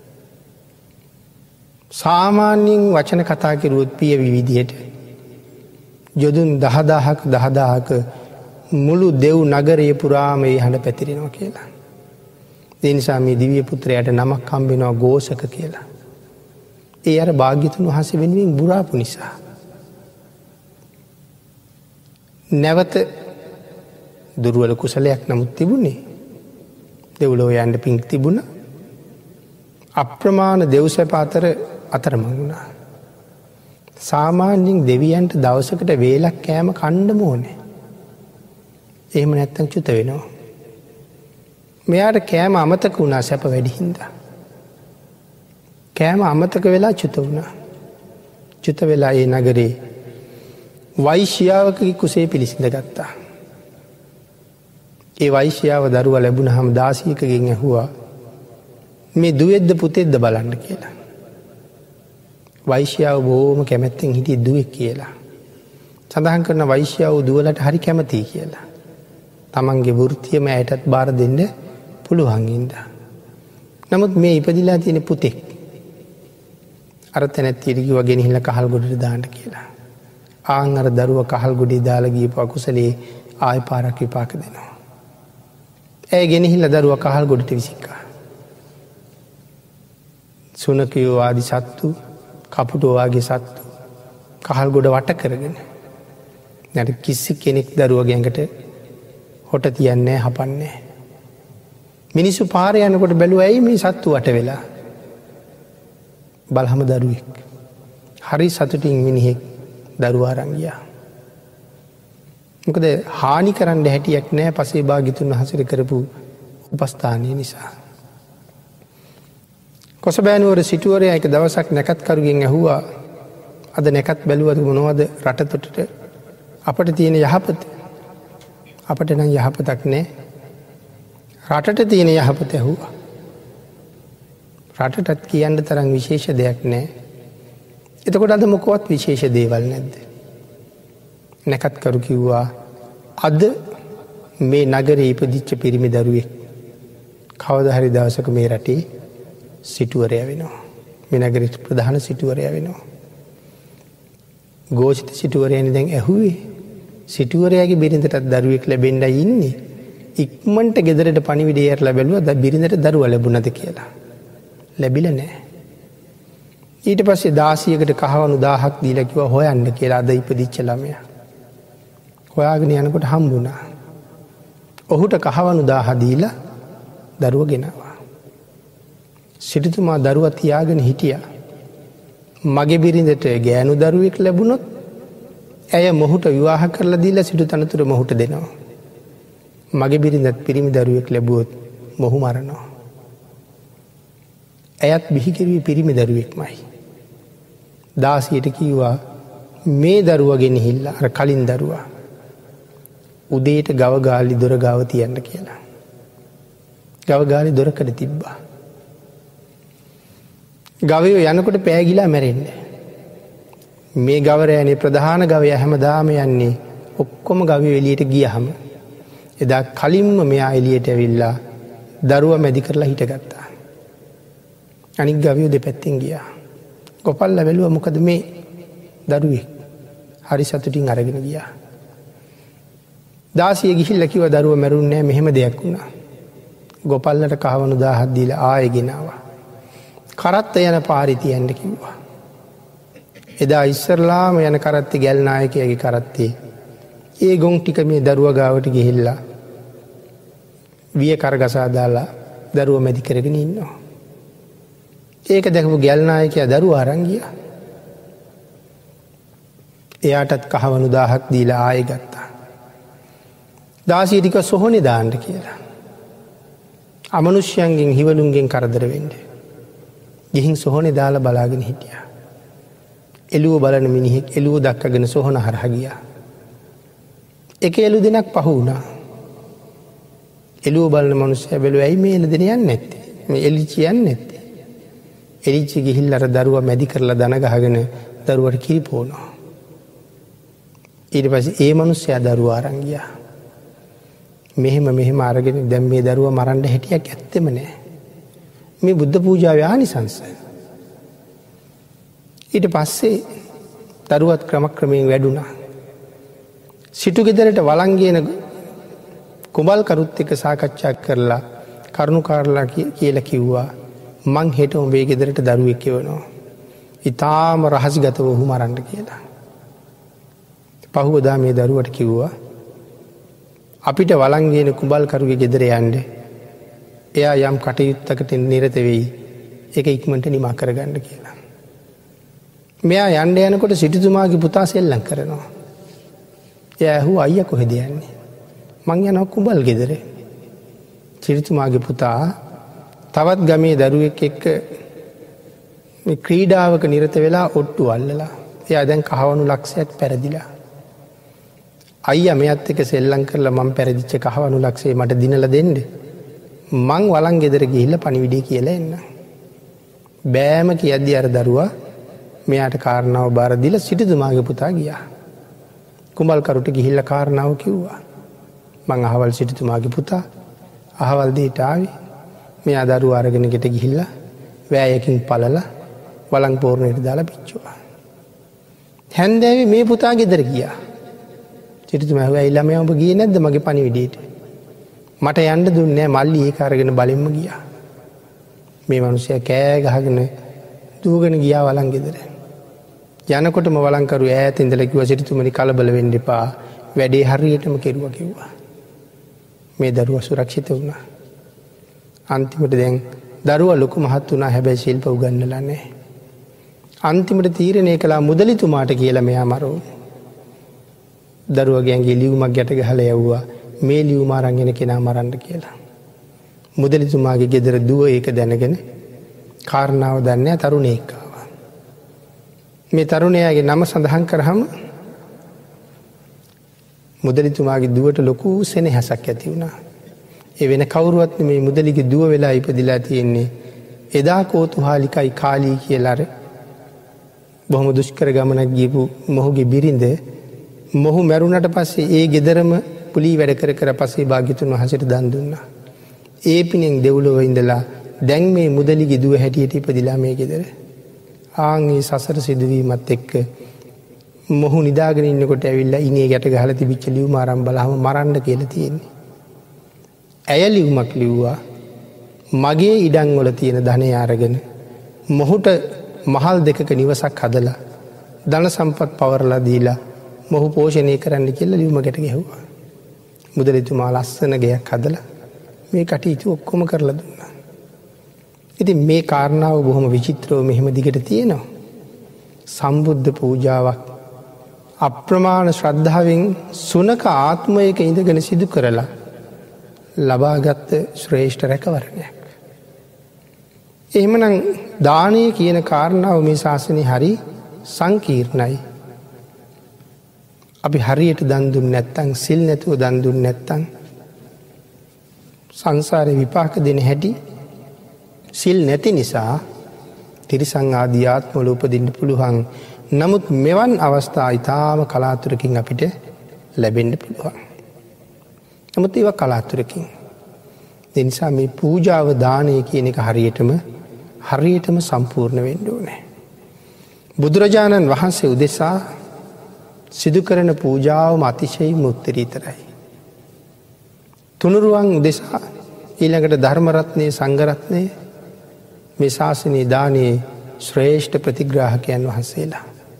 සාමාන්‍යයෙන් වචන කතා කෙරුවොත් පිය විවිධයට යොදුන් දහදාහක දහදාහක මුළු දෙව් නගරය පුරාම ඒ හඬ පැතිරෙනවා කියලා. ඒ නිසා මේ දිව්‍ය පුත්‍රයාට නමක් හම්බෙනවා ഘോഷක කියලා. ඒ අර භාග්‍යතුන් වහන්සේ වෙනුවෙන් බුරාපු නිසා. නැවත දුර්වල කුසලයක් නමුත් තිබුණේ. දෙව්ලොව යන්න පිං තිබුණා. අප්‍රමාණ දෙව්සැප අතර අතරමං වුණා. සාමාන්‍යයෙන් දෙවියන්ට දවසකට වේලක් කෑම කන්නම ඕනේ. එහෙම නැත්තම් චුත වෙනවා. මෙයාට කෑම අමතක වුණා සැප වැඩි හින්දා. කෑම අමතක වෙලා චුත වුණා. චුත වෙලා ඒ නගරේ වෛශ්‍යාවකගේ කුසේ පිළිසිඳ ගත්තා. ඒ වෛශ්‍යාව දරුවා ලැබුණාම දාසියකගෙන් ඇහුවා මේ දුවෙද්ද පුතෙද්ද බලන්න කියලා. වෛශ්‍යාව බොහොම කැමැත්තෙන් හිටියේ දුවෙක් කියලා. සඳහන් කරන වෛශ්‍යාව දුවලට හරි කැමතියි කියලා. තමන්ගේ වෘත්තියම ඇයටත් බාර දෙන්න පුළුවන් හින්දා. නමුත් මේ ඉපදිලා තියෙන පුතෙක් අර තැනැත්තියට කිව්වා ගෙනහිල්ලා කහල් ගොඩට දාන්න කියලා. ආන් අර දරුවා කහල් ගොඩේ දාලා ගියපු අකුසලේ ආය පාරක් විපාක දෙනවා. ඇය ගෙනහිල්ලා දරුවා කහල් ගොඩට විසික්කා. සුනකයෝ ආදි සත්තු කපුටෝ වගේ සත්තු කහල් ගොඩ වට කරගෙන නැට කිසි කෙනෙක් දරුවගේ ඇඟට හොට තියන්නේ හපන්නේ. මිනිස්සු පාරේ යනකොට බැලුවා ඇයි මේ සත්තු වට වෙලා. බලහම දරුවෙක්. හරි සතුටින් මිනිහෙක් දරුවා අරන් ගියා. මොකද හානි කරන්න හැටියක් නැහැ පසේ භාග්‍යතුන් වහන්සේ කරපු උපස්ථානය නිසා. කොසබෑනුවර සිටුවරයා එක දවසක් නැකත්කරුගෙන් ඇහුවා අද නැකත් බැලුවද මොනවද රටතොටට අපට තියෙන යහපත අපට නම් යහපතක් නෑ. රටට තියෙන යහපත ඇහුවා. රටටත් කියන්න තරම් විශේෂ දෙයක් නෑ. එතකොට අද මොකවත් විශේෂ දේවල් නැද්ද. නැකත්කරු කිව්වා අද මේ නගරේ ඉපදිච්ච පිරිමි දරුවෙක් කවදා හරි දවසක මේ රටේ සිටුවරයා වෙනවා. මේ නගරේ ප්‍රධාන සිටුවරයා වෙනවා. ගෝෂිත සිටුවරයානි දැන් ඇහුවේ සිටුවරයාගේ බිරිඳටත් දරුවෙක් ලැබෙන්නයි ඉන්නේ. ඉක්මනට ගෙදරට පණිවිඩය ඇරලා බැලුවා ද බිරිඳට දරුවා ලැබුණද කියලා. ලැබිලා නැහැ. ඊට පස්සේ දාසියකට කහවණු දහයක් දීලා කිව්වා හොයන්න කියලා අද ඉපදිච්ච ළමයා. හොයාගෙන යනකොට හම්බුණා. ඔහුට කහවණු දහය දීලා දරුවා ගෙනාවා. සිටුතුමා දරුවා තියාගෙන හිටියා. මගේ බිරිඳට ගෑනු දරුවෙක් ලැබුණොත් ඇය මොහුට විවාහ කරලා දීලා සිටු තනතුර මොහුට දෙනවා. මගේ බිරිඳත් පිරිමි දරුවෙක් ලැබුවොත් මොහු මරනවා. ඇයත් බිහි කෙරුවේ පිරිමි දරුවෙක්මයි. දාසියට කිව්වා මේ දරුවා ගෙනහිල්ලා අර කලින් දරුවා උදේට ගව ගාලි දොර ගාව තියන්න කියලා. ගව ගාලි දොරකඩ තිබ්බා. ගවයෝ යනකොට පෑගිලා මැරෙන්නේ. මේ ගවරයනේ ප්‍රධාන ගවය හැමදාම යන්නේ ඔක්කොම ගවයෝ එළියට ගියහම එදා කලින්ම මෙයා එළියට ඇවිල්ලා දරුවා මැදි කරලා හිටගත්තා. අනික් ගවයෝ දෙපැත්තෙන් ගියා. ගොපල්ලා බැලුවා මොකද මේ දරුවෙක් හරි සතුටින් අරගෙන ගියා. දාසිය ගිහිල්ලා කිව්වා දරුවා මැරුන්නේ නැහැ මෙහෙම දෙයක් වුණා. ගොපල්ලට කහවණු දහයක් දීලා ආයෙ ගෙනාවා. කරත්ත යන පාරේ තියන්න කිව්වා. එදා ඉස්සරලාම යන කරත්තේ ගැල් නායකයාගේ කරත්තේ ඒ ගොන් ටික මේ දරුවා ගාවට ගිහිල්ලා විය කරගසා දාලා දරුවා මැදි කරගෙන ඉන්නවා. ඒක දැකපු ගැල් නායකයා දරුවා අරන් ගියා. එයාටත් කහවණු දහයක් දීලා ආයෙ ගත්තා. දාසිය ටික සොහොනේ දාන්න කියලා. අමනුෂ්‍යයන්ගෙන් හිවලුන්ගෙන් කරදර වෙන්නේ. ගිහින් සොහොනේ දාලා බලාගෙන හිටියා. එළුව බලන මිනිහෙක් එළුව දක්කගෙන සොහොන හරහා ගියා. එක එළු දෙනක් පහු වුණා. එළුව බලන මිනිස්සයා බැලුවා ඇයි මේ එළු දෙන යන්නේ නැත්තේ? මේ එලිච්චි යන්නේ නැත්තේ? එලිච්චි ගිහිල්ලා අර දරුවා මැදි කරලා දන ගහගෙන දරුවට කිරි පොවනවා. ඊට පස්සේ ඒ මිනිස්සයා දරුවා අරන් ගියා. මෙහෙම මෙහෙම අරගෙන දැන් මේ දරුවා මරන්න හැටියක් ඇත්තෙම නැහැ. මේ බුද්ධ පූජාවේ ආනිසංස. ඊට පස්සේ දරුවත් ක්‍රමක්‍රමයෙන් වැඩුණා. සිටු ගෙදරට වළං ගේන කුඹල් කරුත් එක්ක සාකච්ඡා කරලා කරුණාකාරලා කියලා කිව්වා මං හෙට උඹේ ගෙදරට දරුවෙක් එවනවා. ඊටාම රහසිගතව ඔහු මරන්න කියලා. පහුවදා මේ දරුවට කිව්වා අපිට වළං ගේන කුඹල් කරුගේ ගෙදර යන්න. එයා යම් කටයුත්තකට නිරත වෙයි. ඒක ඉක්මනට නිමා කරගන්න කියලා. මෙයා යන්න යනකොට සිටුතුමාගේ පුතා සෙල්ලම් කරනවා. එයා ඇහුවා අයියා කොහෙද යන්නේ? මං යනවා කුඹල් ගෙදර. සිටුතුමාගේ පුතා තවත් ගමේ දරුවෙක් එක්ක මේ ක්‍රීඩාවක නිරත වෙලා ඔට්ටු අල්ලලා. එයා දැන් කහවණු ලක්ෂයක් පෙරදිලා. අයියා මෙයත් එක්ක සෙල්ලම් කරලා මම පෙරදිච්ච කහවණු ලක්ෂය මට දිනලා දෙන්න. මං වලන් ගෙදර ගිහිල්ලා පණිවිඩය කියලා එන්න. බෑම කියද්දී අර දරුවා මෙයාට කාරණාව බාර දීලා සිටුතුමාගේ පුතා ගියා. කුඹල්කරුට ගිහිල්ලා කාරණාව කිව්වා. මං අහවල් සිටුතුමාගේ පුතා අහවල් දෙයට ආවේ. මෙයා දරුවා අරගෙන ගෙට ගිහිල්ලා වෑයකින් පළලා වලං පෝරණයට දාලා පිච්චුවා. හැන්දෑවේ මේ පුතා ගෙදර ගියා. සිටුතුමා ඇහුවා "ඒ ළමයා ඔබ ගියේ නැද්ද මගේ පණිවිඩයට?" "මට යන්න දුන්නේ නැහැ මල්ලි ඒක අරගෙන බලෙන්ම ගියා." මේ මිනිහයා කෑ ගහගෙන දුවගෙන ගියා වලං ගෙදර. යනකොටම වලංකරු ඈත ඉඳලා කිව්වා "සිටුතුමනි කලබල වෙන්න එපා. වැඩේ හරියටම කෙරුවා" කිව්වා. මේ දරුවා සුරක්ෂිත වුණා. අන්තිමට දැන් දරුවා ලොකු මහත් වුණා හැබැයි ශිල්ප උගන්නලා නැහැ. අන්තිමට තීරණය කළා මුදලිතුමාට කියලා මෙයා මරෝ. දරුවගේ ඇඟේ ලියුමක් ගැට ගහලා යවුවා මේ ලියුම අරන් එන කෙනා මරන්න කියලා. මුදලිතුමාගේ ගෙදර දුව ඒක දැනගෙන කාරණාව දන්නේ තරුණයෙක් ආවා. මේ තරුණයාගේ නම සඳහන් කරාම මුදලිතුමාගේ දුවට ලොකු සෙනෙහසක් ඇති වුණා. ඒ වෙන කවුරුවත් නෙමේ මුදලිගේ දුව වෙලා ඉපදිලා තියෙන්නේ. එදා කෝතුහාලිකයි කාලී කියලා අර බොහොම දුෂ්කර ගමනක් ගියපු මොහුගේ බිරිඳ මොහු මැරුණට පස්සේ ඒ ගෙදරම පුලී වැඩ කර කර පස්සේ භාග්‍යතුන් වහන්සේට දන් දුන්නා. ඒ පිණෙන් දෙව්ලොව ඉඳලා දැන් මේ මුදලිගේ දුව හැටියට ඉපදිලා මේ ගෙදර. ආන් මේ සසර සිදුවීමත් එක්ක මොහු නිදාගෙන ඉන්නකොට ඇවිල්ලා ඉනේ ගැට ගහලා තිබිච්ච ලියුම අරන් බලහම මරන්න කියලා තියෙන්නේ. ඇය ලියුමක් ලිව්වා මගේ ඉඩම් වල තියෙන ධනය අරගෙන මොහුට මහල් දෙකක නිවසක් හදලා ධන සම්පත් පවරලා දීලා මොහු පෝෂණය කරන්න කියලා ලියුමකට ගැහුවා. මුදලිතුමා ලස්සන ගෙයක් හදලා මේ කටයුතු ඔක්කොම කරලා දුන්නා. ඉතින් මේ කාරණාව බොහොම විචිත්‍රව මෙහෙම දිගට තියෙනවා. සම්බුද්ධ පූජාවක් අප්‍රමාණ ශ්‍රද්ධාවෙන් සුනක ආත්මයක ඉඳගෙන සිදු කරලා ලබාගත්ත ශ්‍රේෂ්ඨ රැකවරණයක්. එහෙමනම් දානය කියන කාරණාව මේ ශාසනයේ හරි සංකීර්ණයි. අපි හරියට දන් දුන්නේ නැත්නම් සිල් නැතුව දන් දුන්නේ නැත්නම් සංසාරේ විපාක දෙන හැටි සිල් නැති නිසා තිරිසන් ආදී ආත්මවල උපදින්න පුළුවන්. නමුත් මෙවන් අවස්ථා ඊටාම කලාතුරකින් අපිට ලැබෙන්න පුළුවන්. නමුත් ඒවා කලාතුරකින්. ඒ නිසා මේ පූජාව දානය කියන එක හරියටම හරියටම සම්පූර්ණ වෙන්න ඕනේ. බුදුරජාණන් වහන්සේ උදෙසා සිදු කරන පූජාවම අතිශයින්ම උත්තරීතරයි. තුනුරුවන් උදෙසා ඊළඟට ධර්ම රත්නයේ සංඝ රත්නයේ මේ ශාසනීය දානයේ ශ්‍රේෂ්ඨ ප්‍රතිග්‍රාහකයන් වහන්සේලා.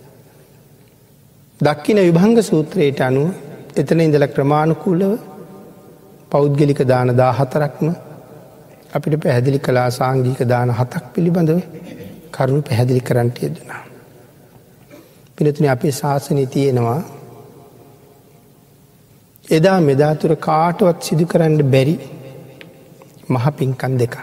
දක්ඛින විභංග සූත්‍රයට අනුව එතන ඉඳලා ක්‍රමානුකූලව පෞද්ගලික දාන දාහතරක්ම අපිට පැහැදිලි කළා. සාංගික දාන හතක් පිළිබඳව කරුණු පැහැදිලි කරන්නට යෙදුණා. පිළිතුරේ අපේ ශාසනයේ තියෙනවා එදා මෙදා තුර කාටවත් සිදු කරන්න බැරි මහ පිංකම් දෙකක්.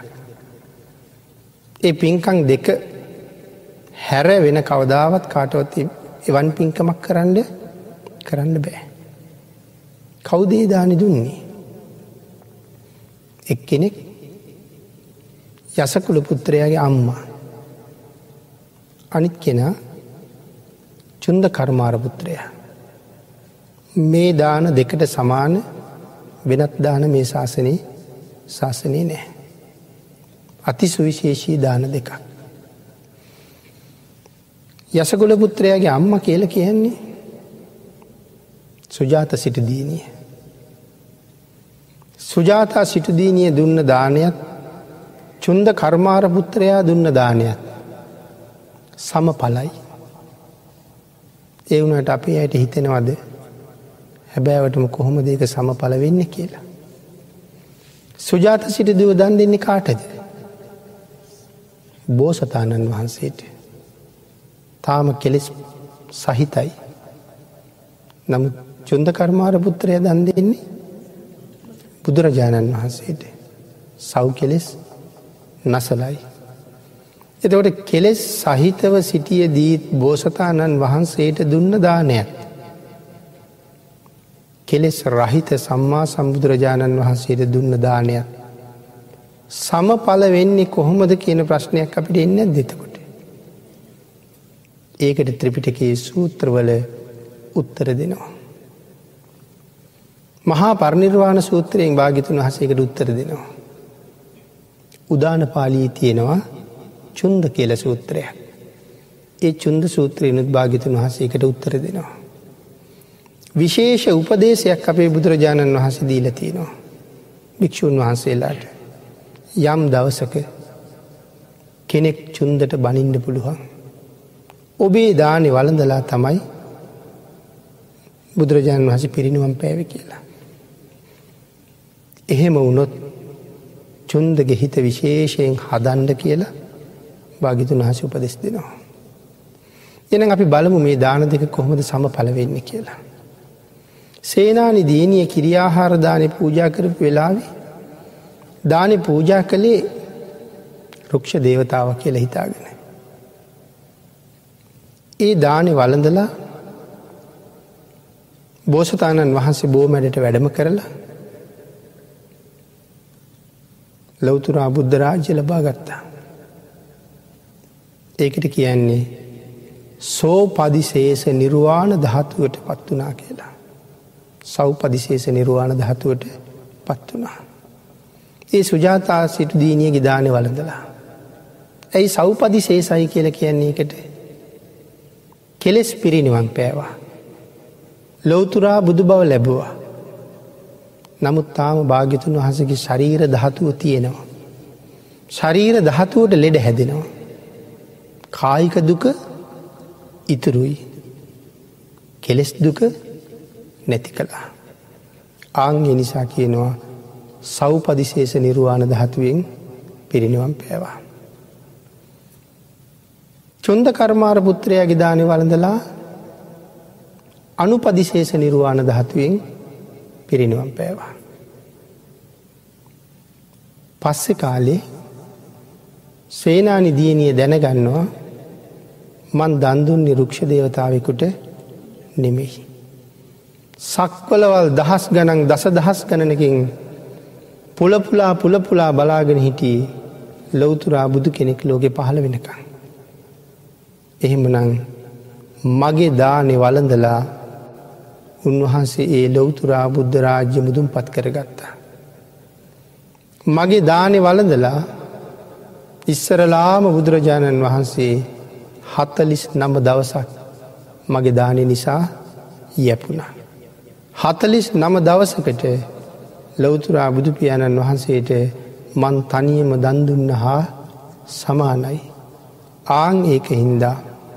ඒ පිංකම් දෙක හැර වෙන කවදාවත් කාටවත් එවන් පිංකමක් කරන්න කරන්න බෑ. කවුද ඒ දානි දුන්නේ? එක්කෙනෙක් යසකුල පුත්‍රයාගේ අම්මා. අනිත් කෙනා චුන්ද කර්මාර පුත්‍රයා. මේ දාන දෙකට සමාන වෙනත් දාන මේ ශාසනයේ ශාසනයේ නැහැ. අති සුවිශේෂී දාන දෙකක්. යසකුල පුත්‍රයාගේ අම්මා කියලා කියන්නේ සුජාත සිටුදීනිය. සුජාතා සිටුදීනිය දුන්න දානයත් චුන්ද කර්මාර පුත්‍රයා දුන්න දානයත් සමඵලයි. ඒ වුණාට අපි ඇයට හිතෙනවද හැබෑවටම කොහොමද ඒක සමඵල වෙන්නේ කියලා? සුජාත සිටුදුව දන් දෙන්නේ කාටද? බෝසතාණන් වහන්සේට. තාම කෙලෙස් සහිතයි. නමුත් චුන්ද කර්මාර පුත්‍රයා දන් දෙන්නේ බුදුරජාණන් වහන්සේට. සව් කෙලෙස් නසලයි. එතකොට කෙලෙස් සහිතව සිටියදී බෝසතාණන් වහන්සේට දුන්න දානයක් කෙලෙස් රහිත සම්මා සම්බුදුරජාණන් වහන්සේට දුන්න දානයක් සමඵල වෙන්නේ කොහොමද කියන ප්‍රශ්නයක් අපිට එන්නේ නැද්ද එතකොට? ඒකට ත්‍රිපිටකයේ සූත්‍රවල උත්තර දෙනවා. මහා පරිනිර්වාණ සූත්‍රයෙන් භාග්‍යවතුන් වහන්සේකට උත්තර දෙනවා. උදාන පාළියේ තියෙනවා චුන්ද කියලා සූත්‍රයක්. ඒ චුන්ද සූත්‍රයෙන්ුත් භාග්‍යවතුන් වහන්සේකට උත්තර දෙනවා. විශේෂ උපදේශයක් අපේ බුදුරජාණන් වහන්සේ දීලා තියෙනවා. භික්ෂුන් වහන්සේලාට යම් දවසක කෙනෙක් චුන්දට බනින්න පුළුවන්. ඔබේ දානේ වළඳලා තමයි බුදුරජාණන් වහන්සේ පිරිනිවන් පෑවේ කියලා. එහෙම වුණොත් චුන්දගේ හිත විශේෂයෙන් හදන්න කියලා භාග්‍යවතුන් වහන්සේ උපදෙස් දෙනවා. එහෙනම් අපි බලමු මේ දාන දෙක කොහොමද සමඵල වෙන්නේ කියලා. සේනානි දීනිය කිරියාහාර දානේ පූජා කරපු වෙලාවේ දානේ පූජා කළේ රුක්ෂ දේවතාවක් කියලා හිතාගෙන. ඒ දානේ වළඳලා බෝසතාණන් වහන්සේ බෝමැඩට වැඩම කරලා ලෞතර බුද්ධ රාජ්‍ය ලබා ගත්තා. ඒකට කියන්නේ සෝපදිශේෂ නිර්වාණ ධාතුවට පත් වුණා කියලා. සෞපදිශේෂ නිර්වාණ ධාතුවට පත් වුණා. ඒ සුජාතා සිටු දීනියගේ දානේ වළඳලා. ඇයි සෞපදිශේෂයි කියලා කියන්නේ ඒකට? කෙලෙස් පිරිනිවන් පෑවා. ලෞතුරා බුදු බව ලැබුවා. නමුත් තාම භාග්‍යවතුන් වහන්සේගේ ශරීර ධාතුව තියෙනවා. ශරීර ධාතුවට ලෙඩ හැදෙනවා. කායික දුක ඉතුරුයි. කෙලෙස් දුක නැති කළා. ආන් ඒ නිසා කියනවා සෞපදිශේෂ නිර්වාණ ධාතුවෙන් පිරිනිවන් පෑවා. චුන්ද කර්මාර පුත්‍රයාගේ දානේ වළඳලා අනුපදිශේෂ නිර්වාණ ධාතුවෙන් පිරිනිවන් පෑවා. පස්සේ කාලේ සේනානි දියණිය දැනගන්නවා මන් දන් දුන්නේ රුක්ෂ දේවතාවෙකුට නෙමෙයි. සක්වලවල් දහස් ගණන් දස දහස් ගණනකින් පුලපුලා පුලපුලා බලාගෙන හිටියේ ලෞතුරා බුදු කෙනෙක් ලෝකෙ පහළ වෙනකන්. එහෙමනම් මගේ දානේ වළඳලා උන්වහන්සේ ඒ ලෞතුරා බුද්ධ රාජ්‍ය මුදුන්පත් කරගත්තා. මගේ දානේ වළඳලා ඉස්සරලාම බුදුරජාණන් වහන්සේ හතළිස් නම දවසක් මගේ දානේ නිසා යැපුණා. හතළිස් නම දවසකට ලෞතුරා බුදු පියාණන් වහන්සේට මන් තනියම දන් දුන්න හා සමානයි. ආන් ඒක හින්දා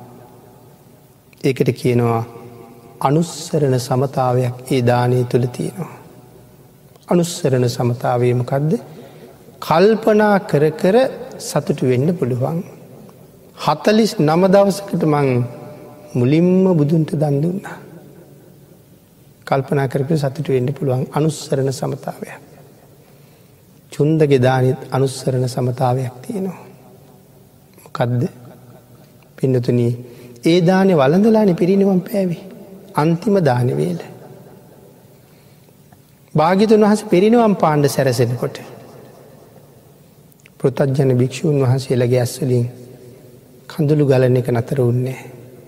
ඒකට කියනවා අනුස්සරණ සමතාවයක් ඒ දානය තුළ තියෙනවා. අනුස්සරණ සමතාවය මොකද්ද? කල්පනා කර කර සතුටු වෙන්න පුළුවන්. හතළිස් නම දවසකට මං මුලින්ම බුදුන්ට දන් දුන්නා. කල්පනා කර කර සතුටු වෙන්න පුළුවන් අනුස්සරණ සමතාවයක්. චුන්දගේ දානෙත් අනුස්සරණ සමතාවයක් තියෙනවා. මොකද්ද? පින්නතුනි, ඒ දානේ වළඳලානේ පිරිනිවන් පෑවේ. අන්තිම දාන වේල. භාග්‍යවතුන් වහන්සේ පිරිනිවන් පාන්න සැරසෙනකොට පෘථග්ජන භික්ෂූන් වහන්සේලාගේ ඇස් වලින් කඳුළු ගලන එක නතර වුණේ.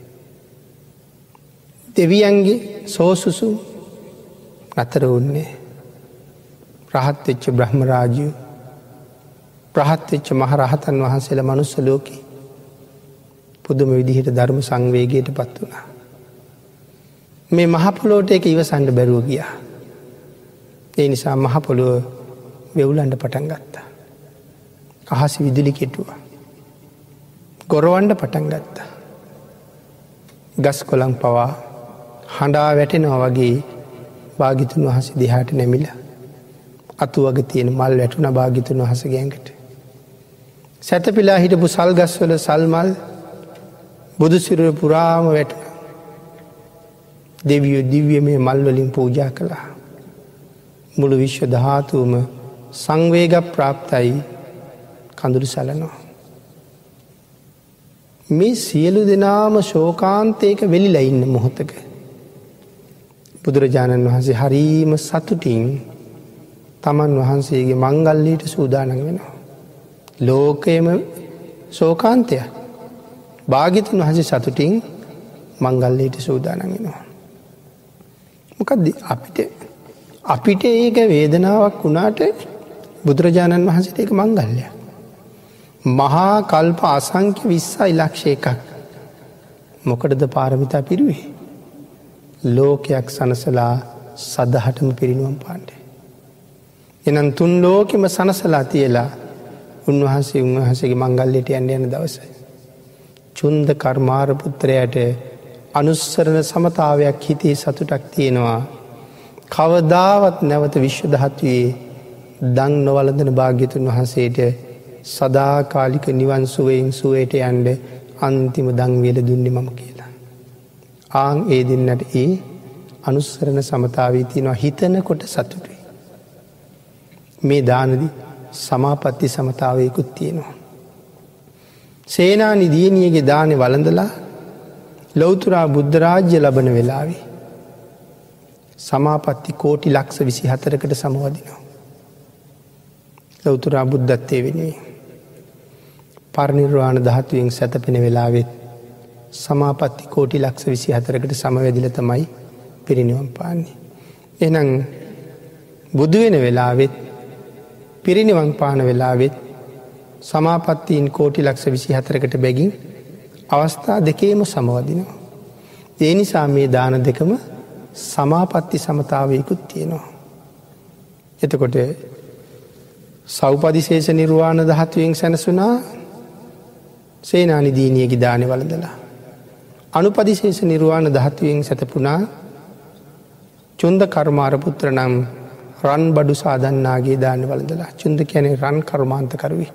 දෙවියන්ගේ සෝසුසු නතර වුණේ. රහත් වෙච්ච බ්‍රහ්ම රාජ්‍යය, රහත් වෙච්ච මහ රහතන් වහන්සේලා මනුස්ස ලෝකේ පුදුම විදිහට ධර්ම සංවේගයට පත් වුණා. මේ මහ පොළොවට ඒක ඉවසන්න බැරුව ගියා. ඒ නිසා මහ පොළොව වෙවුලන්න පටන් ගත්තා. අහස විදුලි කෙටුවා. ගොරවන්න පටන් ගත්තා. ගස් කොළන් පවා හඬා වැටෙනවා වගේ භාග්‍යවතුන් වහන්සේ දිහාට නැමිලා අතු වගේ තියෙන මල් වැටුණා භාග්‍යවතුන් වහන්සේගේ ඇඟට. සැතපීලා හිටපු සල් ගස්වල සල් මල් බුදු සිරුර පුරාම වැටුණා. දෙවියෝ දිව්‍යමය මල් වලින් පූජා කළා. මුළු විශ්ව ධාතුවම සංවේග ප්‍රාප්තයි කඳුළු සලනවා. මේ සියලු දෙනාම ශෝකාන්තයක වෙලිලා ඉන්න මොහොතක බුදුරජාණන් වහන්සේ හරීම සතුටින් තමන් වහන්සේගේ මංගල්‍යයට සූදානම් වෙනවා. ලෝකයම ශෝකාන්තය. භාග්‍යවතුන් වහන්සේ සතුටින් මංගල්‍යයට සූදානම් වෙනවා. මොකද අපිට අපිට ඒක වේදනාවක් වුණාට බුදුරජාණන් වහන්සේට ඒක මංගල්‍යයක්. මහා කල්ප අසංඛ්‍ය විස්සයි ලක්ෂ එකක් මොකටද පාරමිතා පිරුවේ? ලෝකයක් සනසලා සදහටම පිරිනුවම් පාන්න. එනම් තුන් ලෝකෙම සනසලා තියලා උන්වහන්සේ උන්වහන්සේගේ මංගල්‍යයට යන්න යන දවසයි. චුන්ද කර්මාර පුත්‍රයාට අනුස්සරණ සමතාවයක් හිතේ සතුටක් තියෙනවා. කවදාවත් නැවත විශ්ව ධාතුවේ දන් නොවලඳන භාග්‍යවතුන් වහන්සේට සදාකාලික නිවන් සුවයෙන් සුවයට යන්න අන්තිම දන් වේල දුන්නේ මම කියලා. ආන් ඒ දෙන්නට ඒ අනුස්සරණ සමතාවේ තියෙනවා හිතනකොට සතුටුයි. මේ දානදී සමාපatti සමතාවයකුත් තියෙනවා. සේනානි දියණියගේ දානේ වළඳලා ලෞතුරා බුද්ධ රාජ්‍ය ලබන වෙලාවේ සමාපatti කෝටි ලක්ෂ විසිහතරකට සමවදිනවා. ලෞතුරා බුද්ධත්වයේ වෙනුවෙන් පරිනිර්වාණ ධාතුවෙන් සැතපෙන වෙලාවෙත් සමාපatti කෝටි ලක්ෂ විසිහතරකට සමවැදිලා තමයි පිරිනිවන් පාන්නේ. එහෙනම් බුදු වෙන වෙලාවෙත් පිරිනිවන් පාන වෙලාවෙත් සමාපත්තීන් කෝටි ලක්ෂ විසිහතරකට බැගින් අවස්ථා දෙකේම සමවදිනවා. ඒ නිසා මේ දාන දෙකම සමාපatti සමතාවයකුත් තියෙනවා. එතකොට සෞපදිශේෂ නිර්වාණ ධාතුවෙන් සැනසුනා සේනානි දියණියගේ දානේ වළඳලා. අනුපදිශේෂ නිර්වාණ ධාතුවෙන් සැතපුණා චුන්ද කර්මාර පුත්‍ර නම් රන් බඩු සාදන්නාගේ දානේ වළඳලා. චුන්ද කියන්නේ රන් කර්මාන්තකරුවෙක්.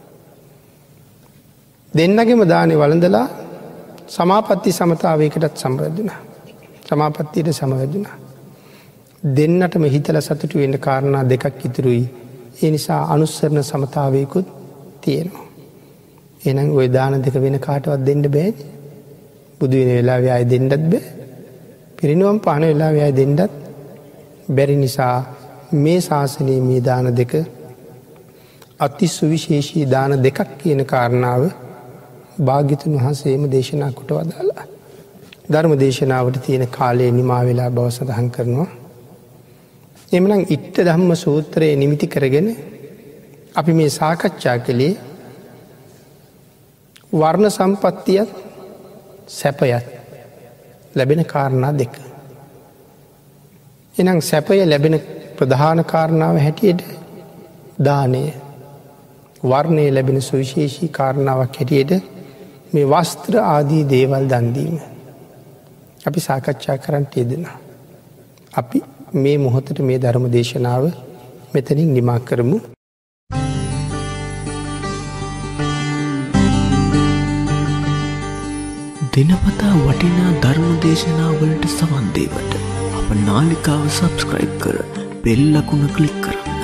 දෙන්නගෙම දානේ වළඳලා සමාපatti සමතාවයකටත් සමවැදුණා. සමාපත්තියට සමවැදුණා. දෙන්නටම හිතලා සතුටු වෙන්න කාරණා දෙකක් ඉතුරුයි. ඒ නිසා අනුස්සරණ සමතාවයකුත් තියෙනවා. එහෙනම් ওই දාන දෙක වෙන කාටවත් දෙන්න බෑනේ. බුදු වෙන වෙලාවේ ආයෙ දෙන්නත් බෑ. පිරිනිවන් පාන වෙලාවේ ආයෙ දෙන්නත් බැරි නිසා මේ ශාසනයේ මේ දාන දෙක අති සුවිශේෂී දාන දෙකක් කියන කාරණාව භාග්‍යවතුන් වහන්සේම දේශනා කොට වදාළා. ධර්ම දේශනාවට තියෙන කාලය නිමා වෙලා බව සඳහන් කරනවා. එමනම් ඉට්ඨ ධම්ම සූත්‍රයේ නිමිති කරගෙන අපි මේ සාකච්ඡා කළේ වර්ණ සම්පත්තියත් සැපයත් ලැබෙන කාරණා දෙක. එනම් සැපය ලැබෙන ප්‍රධාන කාරණාව හැටියට දානය, වර්ණය ලැබෙන සුවිශේෂී කාරණාවක් හැටියට මේ වස්ත්‍ර ආදී දේවල් දන් දීම අපි සාකච්ඡා කරන්නට යෙදෙනවා. අපි මේ මොහොතට මේ ධර්ම දේශනාව මෙතනින් නිමා කරමු. දිනපතා වටිනා ධර්ම දේශනාවලට සවන් දේවට අප නාලිකාව සබ්ස්ක්‍රයිබ් කර බෙල් අකුණ ක්ලික් කරන්න.